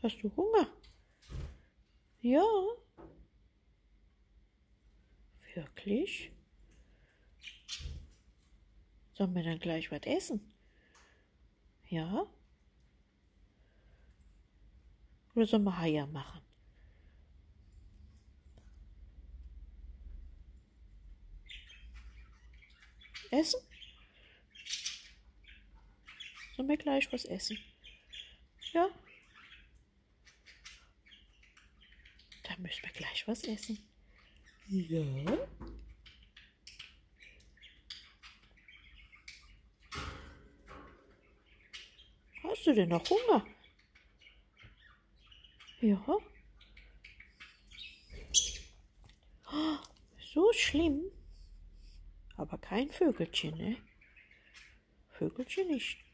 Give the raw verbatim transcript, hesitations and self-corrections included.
Hast du Hunger? Ja. Wirklich? Sollen wir dann gleich was essen? Ja? Oder sollen wir Haie machen? Essen? Sollen wir gleich was essen? Ja? Dann müssen wir gleich was essen. Ja? Hast du denn noch Hunger? Ja? Oh, so schlimm. Aber kein Vögelchen, ne? Vögelchen nicht.